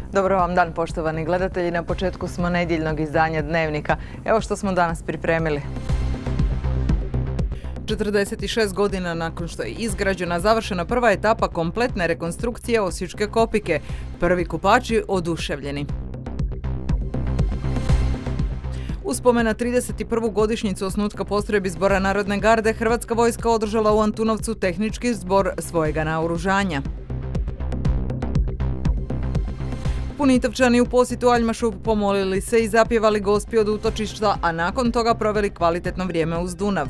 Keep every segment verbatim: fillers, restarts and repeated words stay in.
Dobar vam dan, poštovani gledatelji. Na početku smo nedjeljnog izdanja Dnevnika. Evo što smo danas pripremili. četrdeset šest godina nakon što je izgrađena, završena prva etapa kompletne rekonstrukcije Osječke Kopike. Prvi kupači oduševljeni. U spomen na trideset prvu godišnjicu osnutka postrojbi Zbora narodne garde, Hrvatska vojska održala u Antunovcu tehnički zbor svojega naoružanja. Punitavčani u posjetu Aljmašu pomolili se i zapjevali Gospi od utočišta, a nakon toga proveli kvalitetno vrijeme uz Dunav.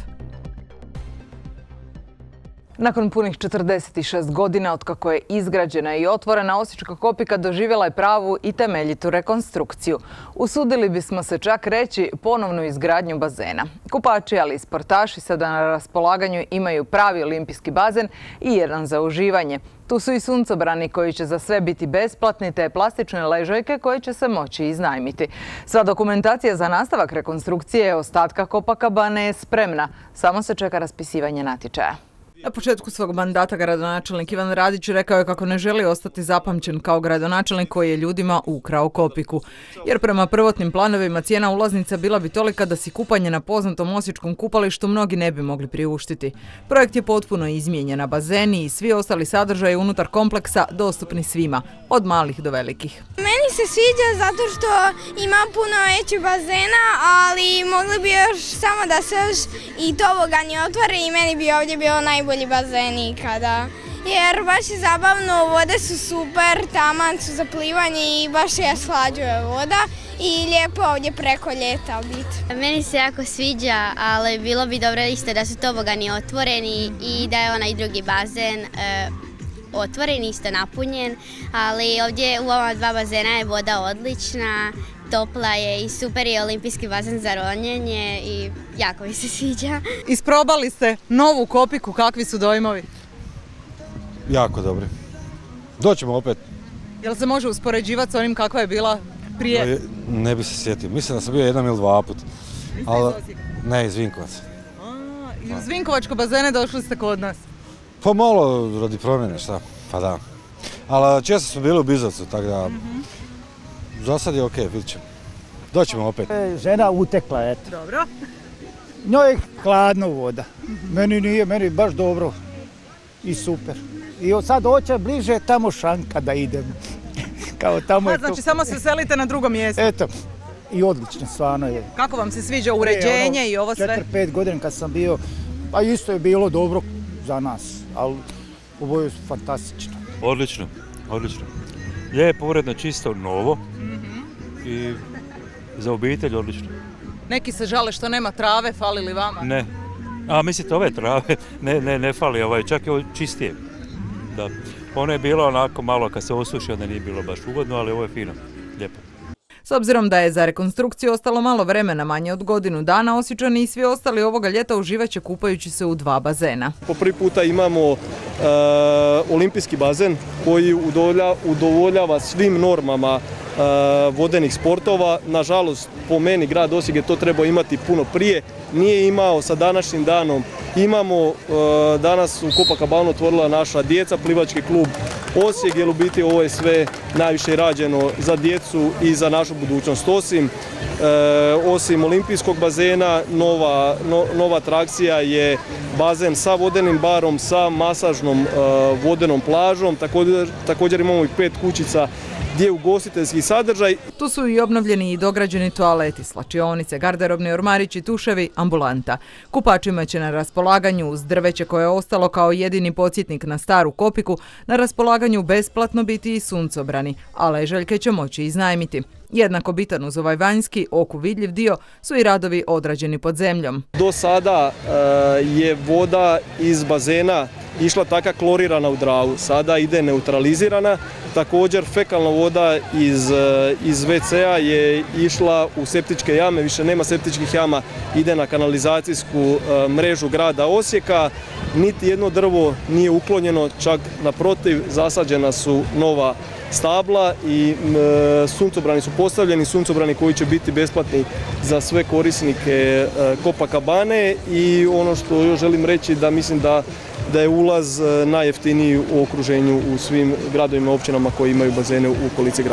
Nakon punih četrdeset šest godina otkako je izgrađena i otvorena, Osječka Kopika doživjela je pravu i temeljitu rekonstrukciju. Usudili bismo se čak reći ponovnu izgradnju bazena. Kupači, ali i sportaši sada na raspolaganju imaju pravi olimpijski bazen i jedan za uživanje. Tu su i suncobrani koji će za sve biti besplatni, te plastične ležajke koje će se moći iznajmiti. Sva dokumentacija za nastavak rekonstrukcije ostatka Copacabane je spremna. Samo se čeka raspisivanje natječaja. Na početku svog mandata gradonačelnik Ivan Radić rekao je kako ne želi ostati zapamćen kao gradonačelnik koji je ljudima ukrao Kopiku. Jer prema prvotnim planovima cijena ulaznica bila bi tolika da si kupanje na poznatom osječkom kupalištu mnogi ne bi mogli priuštiti. Projekt je potpuno izmijenjen, a bazeni i svi ostali sadržaji unutar kompleksa dostupni svima, od malih do velikih. Meni se sviđa zato što ima puno veći bazena, ali mogli bi još samo da se još i tobogani otvore i meni bi ovdje bilo najbolje bolji bazeni ikada. Jer baš je zabavno, vode su super, taman su za plivanje i baš je slađuje voda i lijepo ovdje preko ljeta biti. Meni se jako sviđa, ali bilo bi dobro isto da su tobogani otvoreni i da je onaj drugi bazen e, otvoren, isto napunjen, ali ovdje u ova dva bazena je voda odlična, topla je i super je olimpijski bazen za ronjenje i jako mi se sviđa. Isprobali ste novu Kopiku, kakvi su dojmovi? Jako dobri. Doćemo opet. Jel se može uspoređivati s onim kakva je bila prije? Ne, ne bi se sjetio. Mislim da sam bio jedan ili dva put. Niste iz Osijeka? Ne, iz Vinkovaca. A, i uz Vinkovačko bazene došli ste kod nas? Pa malo radi promjene, šta? Pa da. Ali često smo bili u Bizovcu, tako da... Mm-hmm. Za sad je okej, vidit ćemo. Doćemo opet. Žena utekla, eto. Dobro. Njoj je hladno voda. Meni nije, meni baš dobro i super. I od sad hoće bliže tamo Šanka da idem. Kao tamo A, je znači to... samo se selite na drugo mjesto. Eto, i odlično, stvarno je. Kako vam se sviđa uređenje i ovo sve? četiri pet godina kad sam bio, pa isto je bilo dobro za nas, ali ovo je fantastično. Odlično, odlično. Lijepo, uredno, čisto, novo i za obitelj odlično. Neki se žale što nema trave, fali li vama? Ne. A mislite ove trave? Ne, ne, ne fali, ovaj, čak je ovo čistije. Da. Ono je bilo onako malo kad se osuši, onda nije bilo baš ugodno, ali ovo je fino, lijepo. S obzirom da je za rekonstrukciju ostalo malo vremena, manje od godinu dana, Osječani i svi ostali ovoga ljeta uživat će kupajući se u dva bazena. Po prvi puta imamo e, olimpijski bazen koji udovolja, udovoljava svim normama e, vodenih sportova. Nažalost, po meni grad Osijek je to trebao imati puno prije. Nije imao sa današnjim danom. Imamo e, danas u Copacabanu otvorila naša djeca, plivački klub Osijek, jer u biti ovo je sve najviše rađeno za djecu i za našu budućnost. Osim, e, osim olimpijskog bazena, nova, no, nova atrakcija je bazen sa vodenim barom, sa masažnom e, vodenom plažom. Također, također imamo i pet kućica gdje je ugostiteljski sadržaj. Tu su i obnovljeni i dograđeni toaleti, slačionice, garderobni ormarići, tuševi, ambulanta. Kupačima će na raspolaganju uz drveće koje je ostalo kao jedini podsjetnik na staru Kopiku, na raspolaganju besplatno biti i suncobrani, a ležaljke će moći iznajmiti. Jednako bitan uz ovaj vanjski, oku vidljiv dio su i radovi odrađeni pod zemljom. Do sada e, je voda iz bazena išla taka klorirana u Dravu, sada ide neutralizirana. Također fekalna voda iz, iz ve ce a je išla u septičke jame, više nema septičkih jama, ide na kanalizacijsku e, mrežu grada Osijeka. Niti jedno drvo nije uklonjeno, čak naprotiv zasađena su nova stabla i e, suncobrani su postavljeni, suncobrani koji će biti besplatni za sve korisnike e, Copacabane i ono što još želim reći da mislim da da je ulaz najjeftiniji u okruženju u svim gradovima i općinama koji imaju bazene u okolici grada Osijeka.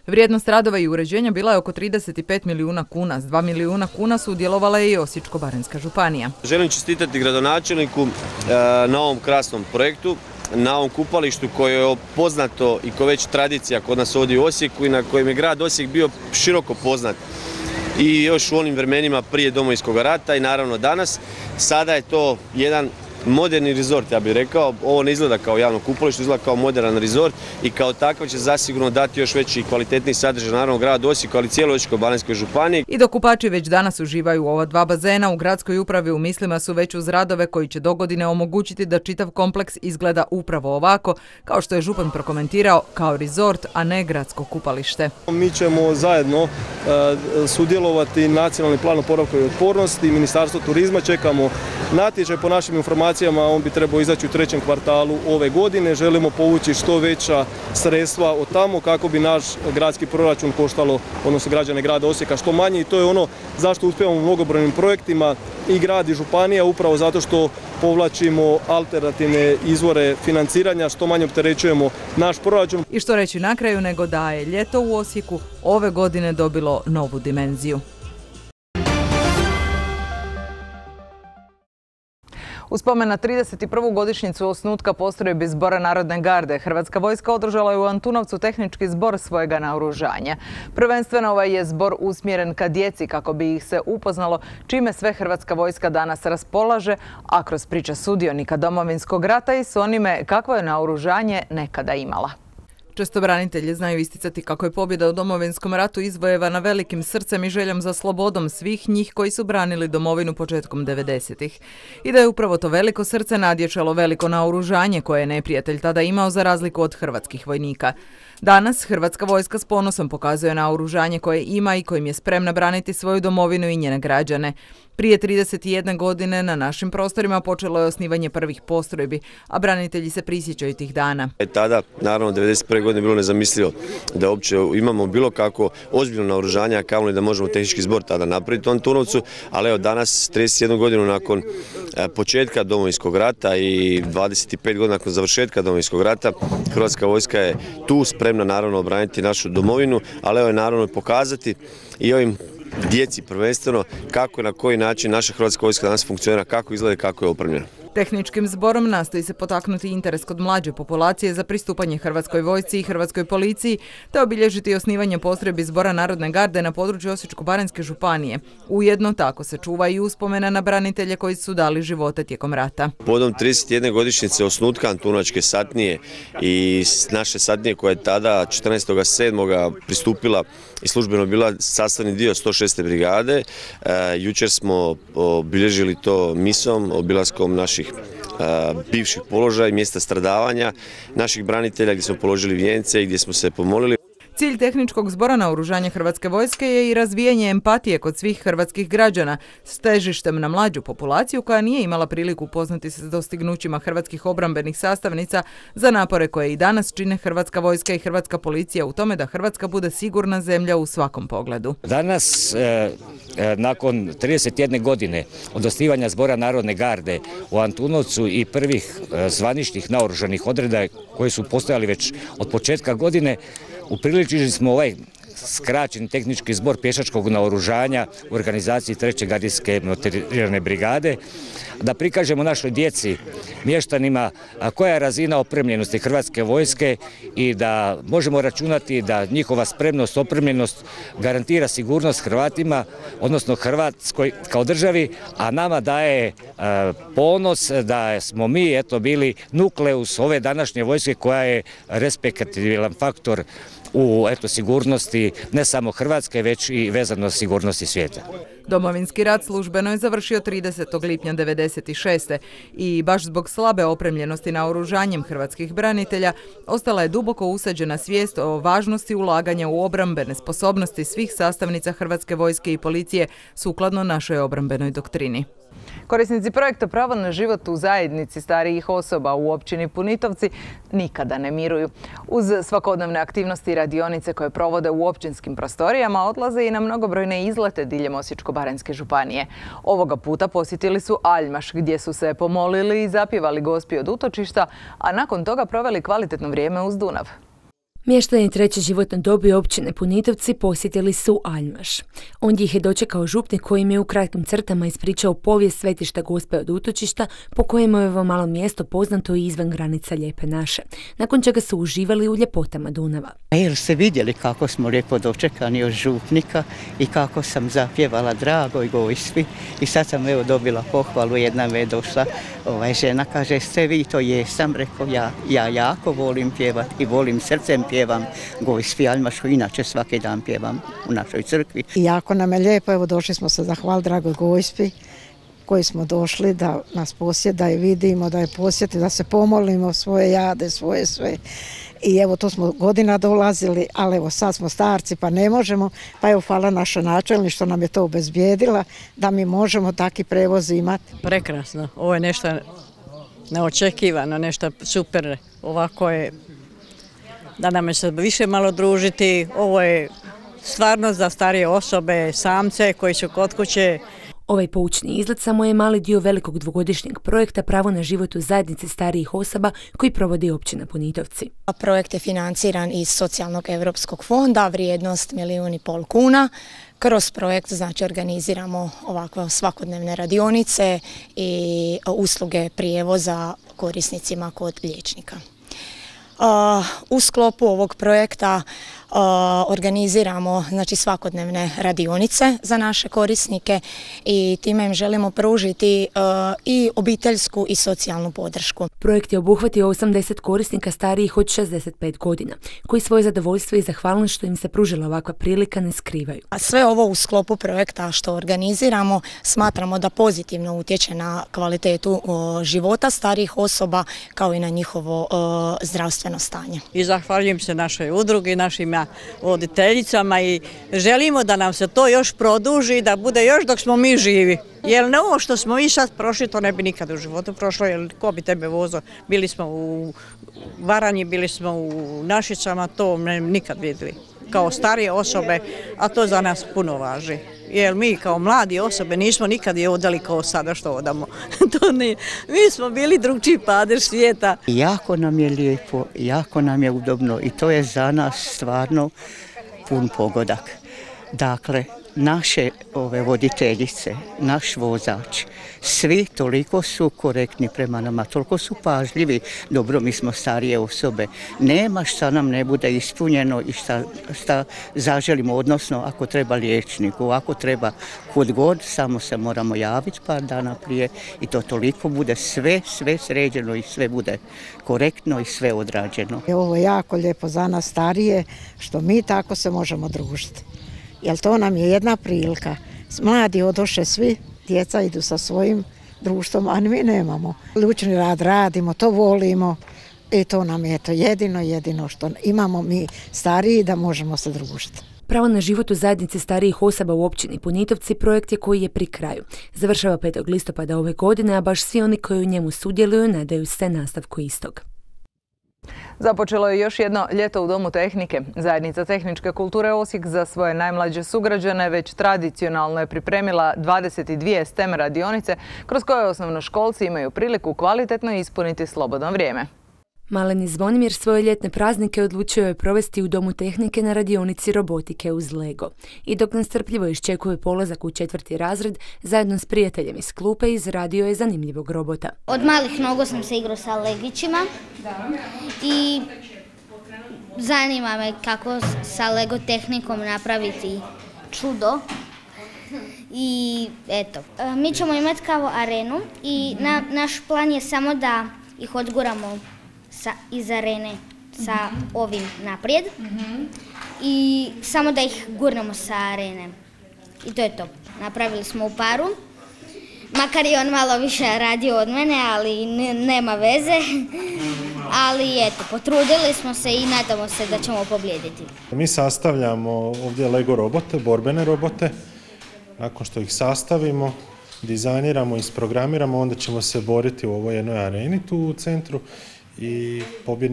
Vrijednost radova i uređenja bila je oko trideset pet milijuna kuna. S dva milijuna kuna sudjelovala je i Osječko-baranjska županija. Želim čestitati gradonačelniku na ovom krasnom projektu, na ovom kupalištu koje je poznato i koje je već tradicija kod nas ovdje u Osijeku i na kojem je grad Osijek bio široko poznat. I još u onim vremenima prije Domovinskog rata i naravno danas. Sada je to jedan moderni rezort, ja bih rekao. Ovo ne izgleda kao javno kupalište, izgleda kao moderan rezort i kao takav će zasigurno dati još veći i kvalitetniji sadržaj naravno gradu Osijeku, ali cijeloj Osječko-baranjskoj županiji. I dok kupači već danas uživaju u ova dva bazena, u gradskoj upravi u mislima su već uz radove koji će dogodine omogućiti da čitav kompleks izgleda upravo ovako, kao što je župan prokomentirao, kao rezort, a ne gradsko kupalište. Mi ćemo zajedno sudjelovati nacionalni plan oporavka i otpornosti, Ministarstvo turizma, čekamo natječaj. Po našim informacijama on bi trebao izaći u trećem kvartalu ove godine. Želimo povući što veća sredstva od tamo kako bi naš gradski proračun koštalo, odnosno građane grada Osijeka, što manje i to je ono zašto uspijemo u mnogobrojnim projektima i grad i županija, upravo zato što povlačimo alternativne izvore financiranja, što manje opterećujemo naš proračun. I što reći na kraju nego da je ljeto u Osijeku ove godine dobilo novu dimenziju. U spomen na trideset prvu godišnjicu osnutka postrojbi Zbora narodne garde, Hrvatska vojska održala je u Antunovcu tehnički zbor svojega naoružanja. Prvenstveno ovaj je zbor usmjeren ka djeci kako bi ih se upoznalo čime sve Hrvatska vojska danas raspolaže, a kroz priča sudionika Domovinskog rata i s onime kakvo je naoružanje nekada imala. Često branitelji znaju isticati kako je pobjeda u Domovinskom ratu izvojevana velikim srcem i željom za slobodom svih njih koji su branili domovinu početkom devedesetih. I da je upravo to veliko srce nadjačalo veliko naoružanje koje je neprijatelj tada imao za razliku od hrvatskih vojnika. Danas Hrvatska vojska s ponosom pokazuje naoružanje koje ima i kojim je spremna braniti svoju domovinu i njene građane. Prije trideset jedne godine na našim prostorima počelo je osnivanje prvih postrojbi, a branitelji se prisjećaju tih dana. Tada, naravno, devedeset prve godine bilo nezamislivo da uopće imamo bilo kako ozbiljno naoružanje, a kamoli da možemo tehnički zbor tada napraviti u Antunovcu, ali evo danas, trideset jednu godinu nakon početka Domovinskog rata i dvadeset pet godina nakon završetka Domovinskog rata, Hrvatska vojska je tu spremna naravno obraniti našu domovinu, ali evo je naravno pokazati i ovim djeci prvenstveno kako i na koji način naša Hrvatska vojska danas funkcionira, kako izgleda i kako je opremljena. Tehničkim zborom nastoji se potaknuti interes kod mlađe populacije za pristupanje Hrvatskoj vojsci i Hrvatskoj policiji, te obilježiti osnivanje postrojbi Zbora narodne garde na području Osječko-baranjske županije. Ujedno tako se čuva i uspomena na branitelje koji su dali živote tijekom rata. Povodom trideset jedne godišnjice osnutka Antunovačke satnije i naše satnije koja je tada četrnaestog sedmog pristupila i službeno bila sastavni dio sto šeste brigade. E, jučer smo obilježili to misom, obilaskom naših e, bivših položaja i mjesta stradavanja naših branitelja gdje smo položili vijence i gdje smo se pomolili. Cilj tehničkog zbora naoružanja Hrvatske vojske je i razvijanje empatije kod svih hrvatskih građana s težištem na mlađu populaciju koja nije imala priliku upoznati se s dostignućima hrvatskih obrambenih sastavnica za napore koje i danas čine Hrvatska vojska i Hrvatska policija u tome da Hrvatska bude sigurna zemlja u svakom pogledu. Danas, e, e, nakon trideset jedne godine od osnivanja Zbora narodne garde u Antunovcu i prvih e, zvaničnih naoružanih odreda koji su postojali već od početka godine, upriličili smo ovaj skraćeni tehnički zbor pješačkog naoružanja u organizaciji treće gardijske motorizirane brigade, da prikažemo našoj djeci, mještanima, koja je razina opremljenosti Hrvatske vojske i da možemo računati da njihova spremnost, opremljenost garantira sigurnost Hrvatima, odnosno Hrvatskoj kao državi, a nama daje ponos da smo mi eto bili nukleus ove današnje vojske koja je respektabilan faktor u eto, sigurnosti ne samo Hrvatske, već i vezano s sigurnosti svijeta. Domovinski rat službeno je završio tridesetog lipnja devedeset šeste i baš zbog slabe opremljenosti naoružanjem hrvatskih branitelja ostala je duboko usađena svijest o važnosti ulaganja u obrambene sposobnosti svih sastavnica Hrvatske vojske i policije sukladno našoj obrambenoj doktrini. Korisnici projekta Pravo na život u zajednici starijih osoba u općini Punitovci nikada ne miruju. Uz svakodnevne aktivnosti i radionice koje provode u općinskim prostorijama odlaze i na mnogobrojne izlete diljem Osječko-baranjske županije. Ovoga puta posjetili su Aljmaš gdje su se pomolili i zapjevali Gospi od utočišta, a nakon toga proveli kvalitetno vrijeme uz Dunav. Mještani treće životne dobi općine Punitovci posjetili su Aljmaš. Ondje ih je dočekao župnik koji im je u kratkim crtama ispričao povijest svetišta Gospe od utočišta, po kojemu je ovo malo mjesto poznato i izvan granica Lijepe naše, nakon čega su uživali u ljepotama Dunava. Jel ste vidjeli kako smo lijepo dočekani od župnika i kako sam zapjevala Dragoj Gospi i sad sam evo dobila pohvalu, jedna me je došla, ovaj, žena kaže, ste vi to jesam, rekao ja, ja jako volim pjevati i volim srcem pjevam Gospi Aljmašu, inače svaki dan pjevam u našoj crkvi. I jako nam je lijepo, evo došli smo se zahvaliti dragoj Gospi koji smo došli da nas posjeti, da je vidimo, da je posjeti, da se pomolimo svoje jade, svoje sve. I evo to smo godina dolazili, ali evo sad smo starci pa ne možemo, pa evo hvala naša načelnik što nam je to obezbijedila da mi možemo taki prevoz imati. Prekrasno, ovo je nešto neočekivano, nešto super, ovako je da nam se više malo družiti, ovo je stvarno za starije osobe, samce koji su kod kuće. Ovaj poučni izlet samo je mali dio velikog dvogodišnjeg projekta Pravo na život u zajednici starijih osoba koji provodi općina Punitovci. Projekt je financiran iz Socijalnog europskog fonda, vrijednost milijun i pol kuna. Kroz projekt znači organiziramo ovakve svakodnevne radionice i usluge prijevoza korisnicima kod liječnika. U sklopu ovog projekta organiziramo znači, svakodnevne radionice za naše korisnike i time im želimo pružiti i obiteljsku i socijalnu podršku. Projekt je obuhvatio osamdeset korisnika starijih od šezdeset pet godina, koji svoje zadovoljstvo i zahvalnost što im se pružila ovakva prilika ne skrivaju. A sve ovo u sklopu projekta što organiziramo smatramo da pozitivno utječe na kvalitetu života starijih osoba kao i na njihovo zdravstveno stanje. I zahvaljujem se našoj udrugi, našim voditeljicama i želimo da nam se to još produži, da bude još dok smo mi živi. Jer ne ovo što smo mi sad prošli, to ne bi nikad u životu prošlo, jer ko bi tebe vozio? Bili smo u Varanji, bili smo u Našicama, to ne nikad vidjeli. Kao starije osobe, a to za nas puno važi. Jer mi kao mladi osobe nismo nikad je odali kao sada što odamo. To ne, mi smo bili drugčiji padež svijeta. Jako nam je lijepo, jako nam je udobno i to je za nas stvarno pun pogodak. Dakle, naše ove voditeljice, naš vozač, svi toliko su korektni prema nama, toliko su pažljivi, dobro mi smo starije osobe, nema šta nam ne bude ispunjeno i šta, šta zaželimo, odnosno ako treba liječniku, ako treba kud god, samo se moramo javiti par dana prije i to toliko bude sve, sve sređeno i sve bude korektno i sve odrađeno. Ovo je jako lijepo za nas starije što mi tako se možemo družiti. Jer to nam je jedna prilika. Mladi odoše svi, djeca idu sa svojim društvom, a mi nemamo. Lučni rad radimo, to volimo i to nam je to jedino, jedino što imamo mi stariji da možemo se družiti. Pravo na život u zajednici starijih osoba u općini Punitovci projekt je koji je pri kraju. Završava petog listopada ove godine, a baš svi oni koji u njemu sudjeluju nadaju se nastavku istog. Započelo je još jedno ljeto u Domu tehnike. Zajednica tehničke kulture Osijek za svoje najmlađe sugrađane već tradicionalno je pripremila dvadeset dvije STEM radionice kroz koje osnovnoškolci imaju priliku kvalitetno ispuniti slobodno vrijeme. Maleni Zvonimir svoje ljetne praznike odlučio je provesti u Domu tehnike na radionici robotike uz Lego. I dok nestrpljivo iščekuje polazak u četvrti razred, zajedno s prijateljem iz klupe izradio je zanimljivog robota. Od malih nogu sam se igrao sa legićima i zanima me kako sa Lego tehnikom napraviti čudo. I eto, mi ćemo imati kao arenu i na, naš plan je samo da ih odguramo Sa, iz arene sa ovim naprijed mm-hmm. i samo da ih gurnemo sa arene. I to je to. Napravili smo u paru. Makar je on malo više radio od mene, ali ne, nema veze. Ali eto, potrudili smo se i nadamo se da ćemo pobijediti. Mi sastavljamo ovdje Lego robote, borbene robote. Nakon što ih sastavimo, dizajniramo, isprogramiramo, onda ćemo se boriti u ovoj jednoj areni tu u centru. I pobjednik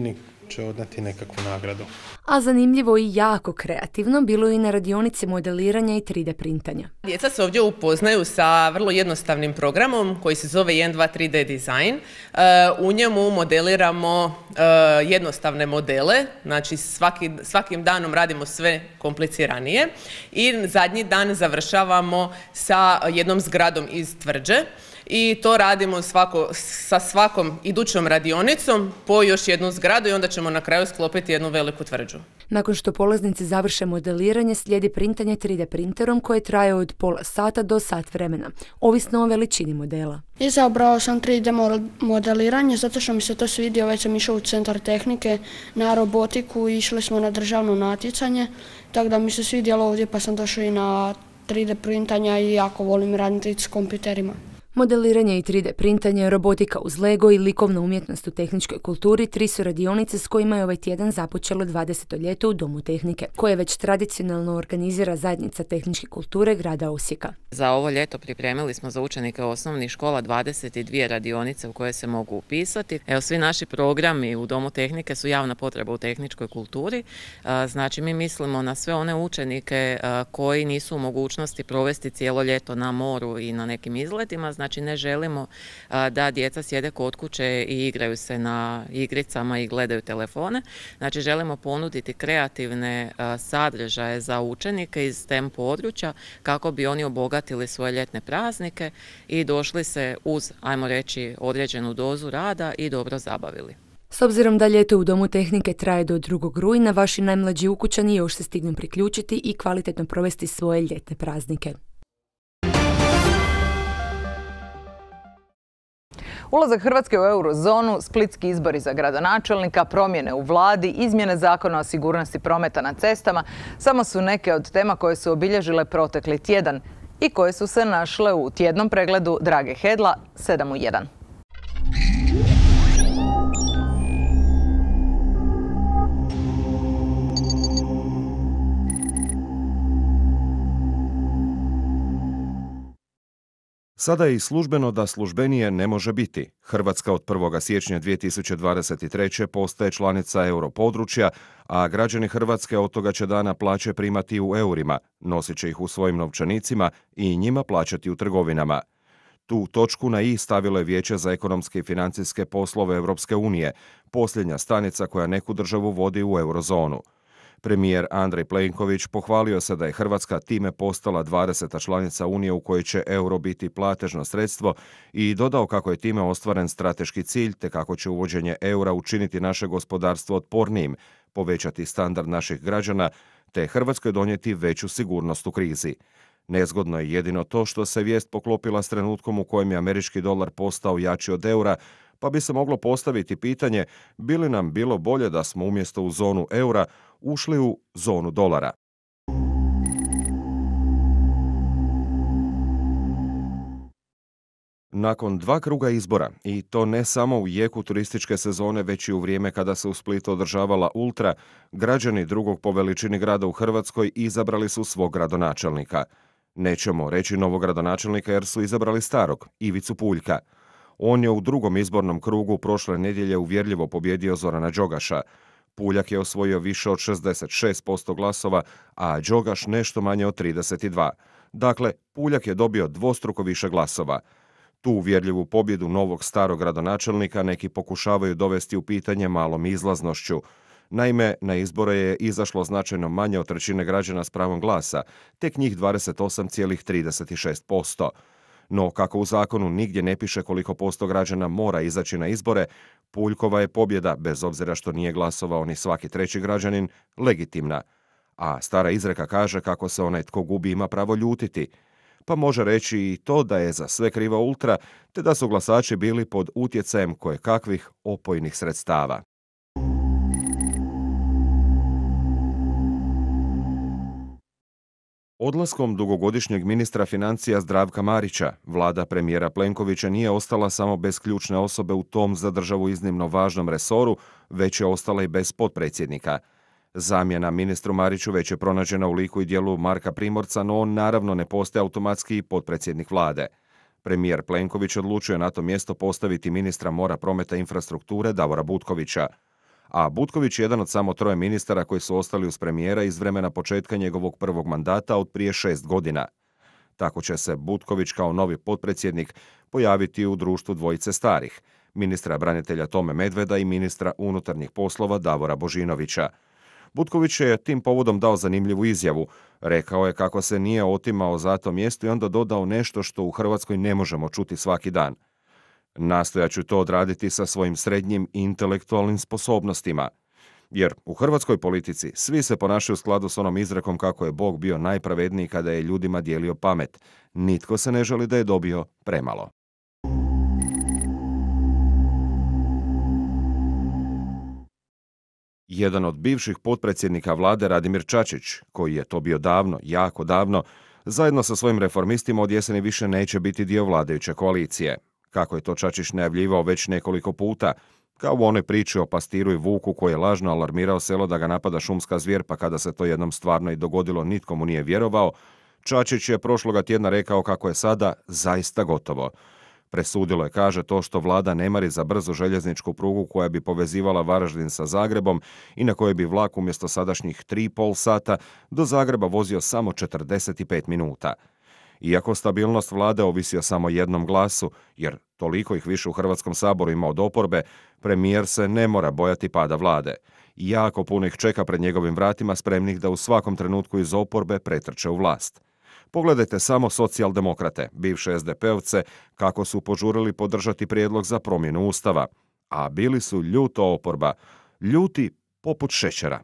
će odneti nekakvu nagradu. A zanimljivo i jako kreativno bilo je i na radionici modeliranja i tri D printanja. Djeca se ovdje upoznaju sa vrlo jednostavnim programom koji se zove jedan dva tri D dizajn. U njemu modeliramo jednostavne modele, znači svaki, svakim danom radimo sve kompliciranije i zadnji dan završavamo sa jednom zgradom iz tvrđe. I to radimo svako, sa svakom idućom radionicom po još jednu zgradu i onda ćemo na kraju sklopiti jednu veliku tvrđu. Nakon što polaznici završe modeliranje, slijedi printanje tri D printerom koje traje od pola sata do sat vremena, ovisno o veličini modela. Izabrao sam tri D modeliranje zato što mi se to svidio, već sam išao u centar tehnike na robotiku i išli smo na državno natjecanje, tako da mi se svidjelo ovdje pa sam došao i na tri D printanja i jako volim raditi s kompjuterima. Modeliranje i tri D printanje, robotika uz Lego i likovna umjetnost u tehničkoj kulturi tri su radionice s kojima je ovaj tjedan započelo dvadeseto ljeto u Domu tehnike, koje već tradicionalno organizira zajednica tehničke kulture grada Osijeka. Za ovo ljeto pripremili smo za učenike osnovnih škola dvadeset dvije radionice u koje se mogu upisati. Evo, svi naši programi u Domu tehnike su javna potreba u tehničkoj kulturi. Znači, mi mislimo na sve one učenike koji nisu u mogućnosti provesti cijelo ljeto na moru i na nekim izletima. Znači, ne želimo da djeca sjede kod kuće i igraju se na igricama i gledaju telefone. Znači, želimo ponuditi kreativne sadržaje za učenike iz STEM područja kako bi oni obogatili svoje ljetne praznike i došli se uz, ajmo reći, određenu dozu rada i dobro zabavili. S obzirom da ljeto u Domu tehnike traje do drugog rujna, vaši najmlađi ukućani još se stignu priključiti i kvalitetno provesti svoje ljetne praznike. Ulazak Hrvatske u eurozonu, splitski izbori za gradonačelnika, promjene u vladi, izmjene zakona o sigurnosti prometa na cestama samo su neke od tema koje su obilježile protekli tjedan i koje su se našle u tjednom pregledu Drage Hedla sedam u jedan. Sada je i službeno da službenije ne može biti. Hrvatska od prvog siječnja dvije tisuće dvadeset treće postaje članica europodručja, a građani Hrvatske od toga će dana plaće primati u eurima, nosit će ih u svojim novčanicima i njima plaćati u trgovinama. Tu točku na i stavilo je Vijeće za ekonomske i financijske poslove Europske unije, posljednja stanica koja neku državu vodi u eurozonu. Premijer Andrej Plenković pohvalio se da je Hrvatska time postala dvadeseta članica Unije u kojoj će euro biti platežno sredstvo i dodao kako je time ostvaren strateški cilj te kako će uvođenje eura učiniti naše gospodarstvo otpornijim, povećati standard naših građana te Hrvatskoj donijeti veću sigurnost u krizi. Nezgodno je jedino to što se vijest poklopila s trenutkom u kojem je američki dolar postao jači od eura, pa bi se moglo postaviti pitanje bi li nam bilo bolje da smo umjesto u zonu eura ušli u zonu dolara. Nakon dva kruga izbora, i to ne samo u jeku turističke sezone, već i u vrijeme kada se u Splitu održavala Ultra, građani drugog po veličini grada u Hrvatskoj izabrali su svog gradonačelnika. Nećemo reći novog gradonačelnika jer su izabrali starog, Ivicu Puljka. On je u drugom izbornom krugu prošle nedjelje uvjerljivo pobjedio Zorana Đogaša. Puljak je osvojio više od šezdeset šest posto glasova, a Đogaš nešto manje od trideset dva. Dakle, Puljak je dobio dvostruko više glasova. Tu uvjerljivu pobjedu novog starog gradonačelnika neki pokušavaju dovesti u pitanje malom izlaznošću. Naime, na izbore je izašlo značajno manje od trećine građana s pravom glasa, tek njih dvadeset osam zarez trideset šest posto. No, kako u zakonu nigdje ne piše koliko posto građana mora izaći na izbore, Puljkova je pobjeda, bez obzira što nije glasovao ni svaki treći građanin, legitimna. A stara izreka kaže kako se onaj tko gubi ima pravo ljutiti. Pa može reći i to da je za sve kriva Ultra, te da su glasači bili pod utjecajem kojekakvih opojnih sredstava. Odlaskom dugogodišnjeg ministra financija Zdravka Marića, vlada premijera Plenkovića nije ostala samo bez ključne osobe u tom za državu iznimno važnom resoru, već je ostala i bez potpredsjednika. Zamjena ministru Mariću već je pronađena u liku i djelu Marka Primorca, no on naravno ne postaje automatski i potpredsjednik vlade. Premijer Plenković odlučio na to mjesto postaviti ministra mora, prometa i infrastrukture Davora Butkovića. a Butković je jedan od samo troje ministara koji su ostali uz premijera iz vremena početka njegovog prvog mandata od prije šest godina. Tako će se Butković kao novi potpredsjednik pojaviti u društvu dvojice starih, ministra branitelja Tome Medveda i ministra unutarnjih poslova Davora Božinovića. Butković je tim povodom dao zanimljivu izjavu. Rekao je kako se nije otimao za to mjesto i onda dodao nešto što u Hrvatskoj ne možemo čuti svaki dan. Nastojat ću to odraditi sa svojim srednjim intelektualnim sposobnostima. Jer u hrvatskoj politici svi se ponašaju u skladu s onom izrekom kako je Bog bio najpravedniji kada je ljudima dijelio pamet. Nitko se ne žali da je dobio premalo. Jedan od bivših potpredsjednika vlade, Radimir Čačić, koji je to bio davno, jako davno, zajedno sa svojim reformistima od jeseni više neće biti dio vladajuće koalicije. Kako je to Čačić najavljivao već nekoliko puta, kao u onoj priči o pastiru i vuku koji je lažno alarmirao selo da ga napada šumska zvijer, pa kada se to jednom stvarno i dogodilo nitko mu nije vjerovao, Čačić je prošloga tjedna rekao kako je sada zaista gotovo. Presudilo je, kaže, to što vlada ne mari za brzu željezničku prugu koja bi povezivala Varaždin sa Zagrebom i na kojoj bi vlak umjesto sadašnjih tri i pol sata do Zagreba vozio samo četrdeset pet minuta. Iako stabilnost vlade ovisi o samo jednom glasu, jer toliko ih više u Hrvatskom saboru ima od oporbe, premijer se ne mora bojati pada vlade. Jako puno ih čeka pred njegovim vratima, spremnih da u svakom trenutku iz oporbe pretrče u vlast. Pogledajte samo socijaldemokrate, bivše es de pe ovce, kako su požurili podržati prijedlog za promjenu Ustava, a bili su ljuto oporba, ljuti poput šećera.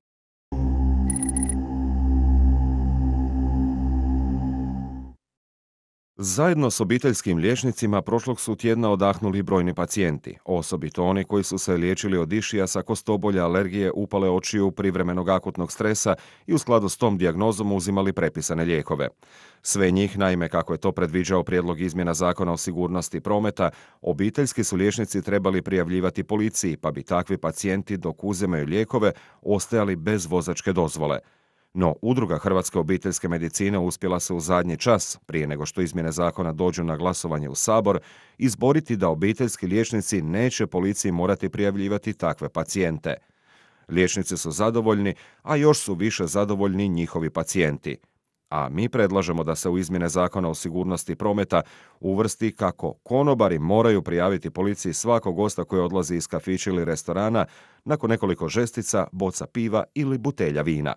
Zajedno s obiteljskim liječnicima prošlog su tjedna odahnuli brojni pacijenti, osobito oni koji su se liječili od išijasa, kostobolja, alergije, upale očiju, privremenog akutnog stresa i u skladu s tom dijagnozom uzimali prepisane lijekove. Sve njih, naime, kako je to predviđao prijedlog izmjena Zakona o sigurnosti prometa, obiteljski su liječnici trebali prijavljivati policiji, pa bi takvi pacijenti dok uzimaju lijekove ostajali bez vozačke dozvole. No, Udruga Hrvatske obiteljske medicine uspjela se u zadnji čas, prije nego što izmjene zakona dođu na glasovanje u Sabor, izboriti da obiteljski liječnici neće policiji morati prijavljivati takve pacijente. Liječnici su zadovoljni, a još su više zadovoljni njihovi pacijenti. A mi predlažemo da se u izmjene Zakona o sigurnosti prometa uvrsti kako konobari moraju prijaviti policiji svakog gosta koji odlazi iz kafića ili restorana nakon nekoliko žestica, boca piva ili butelja vina.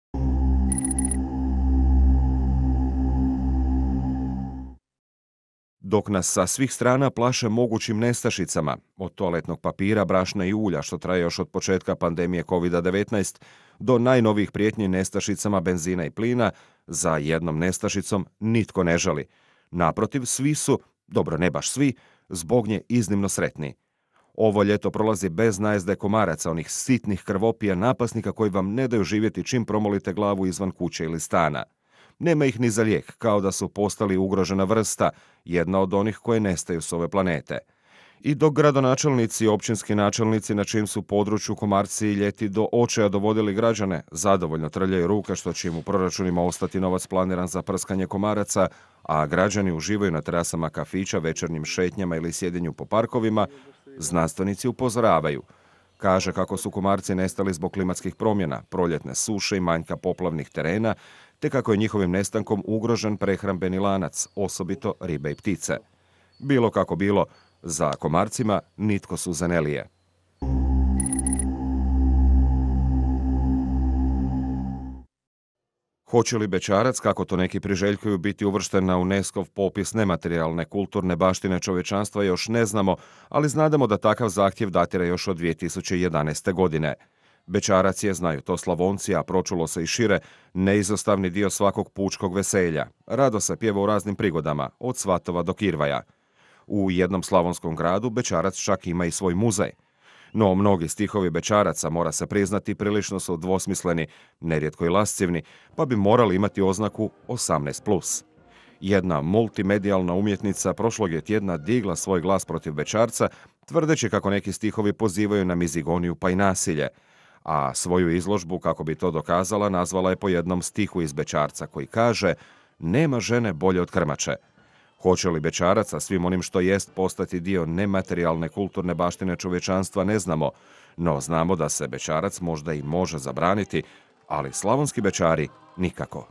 Dok nas sa svih strana plaše mogućim nestašicama, od toaletnog papira, brašna i ulja, što traje još od početka pandemije kovid devetnaest, do najnovijih prijetnji nestašicama benzina i plina, za jednom nestašicom nitko ne žali. Naprotiv, svi su, dobro ne baš svi, zbog nje iznimno sretni. Ovo ljeto prolazi bez najezde komaraca, onih sitnih krvopija napasnika koji vam ne daju živjeti čim promolite glavu izvan kuće ili stana. Nema ih ni za lijek, kao da su postali ugrožena vrsta, jedna od onih koje nestaju s ove planete. I dok gradonačelnici i općinski načelnici na čim su području komarci i ljeti do očaja dovodili građane, zadovoljno trljaju ruke što će im u proračunima ostati novac planiran za prskanje komaraca, a građani uživaju na terasama kafića, večernjim šetnjama ili sjedenju po parkovima, znanstvenici upozoravaju. Kaže kako su komarci nestali zbog klimatskih promjena, proljetne suše i manjka poplavnih terena, te kako je njihovim nestankom ugrožen prehrambeni lanac, osobito ribe i ptice. Bilo kako bilo, za komarcima nitko suze ne lije. Hoće li bećarac, kako to neki priželjkuju, biti uvršten na UNESCO-v popis nematerijalne kulturne baštine čovječanstva još ne znamo, ali znademo da takav zahtjev datira još od dvije tisuće jedanaeste. godine. Bećarac je, znaju to Slavonci, a pročulo se i šire, neizostavni dio svakog pučkog veselja. Rado se pjeva u raznim prigodama, od Svatova do Kirvaja. U jednom slavonskom gradu bećarac čak ima i svoj muzej. No, mnogi stihovi bećaraca, mora se priznati, prilično su dvosmisleni, nerijetko i lascivni, pa bi morali imati oznaku osamnaest plus. Jedna multimedijalna umjetnica prošlog je tjedna digla svoj glas protiv bećarca, tvrdeći kako neki stihovi pozivaju na mizigoniju pa i nasilje, a svoju izložbu, kako bi to dokazala, nazvala je po jednom stihu iz bećarca koji kaže: "Nema žene bolje od krmače." Hoće li Bećarac sa svim onim što jest postati dio nematerijalne kulturne baštine čovječanstva ne znamo, no znamo da se Bećarac možda i može zabraniti, ali slavonski bećari nikako.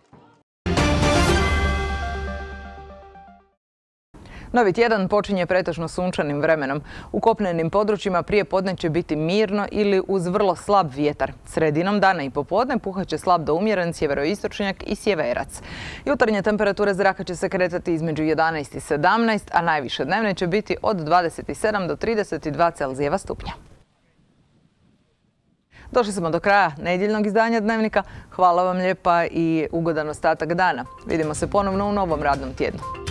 Novi tjedan počinje pretežno sunčanim vremenom. U kopnenim područjima prije podne će biti mirno ili uz vrlo slab vjetar. Sredinom dana i popodne puhaće slab do umjeren sjeveroistočnjak i sjeverac. Jutarnje temperature zraka će se kretati između jedanaest i sedamnaest, a najviše dnevne će biti od dvadeset sedam do trideset dva Celzijeva stupnja. Došli smo do kraja nedjeljnog izdanja Dnevnika. Hvala vam lijepa i ugodan ostatak dana. Vidimo se ponovno u novom radnom tjednu.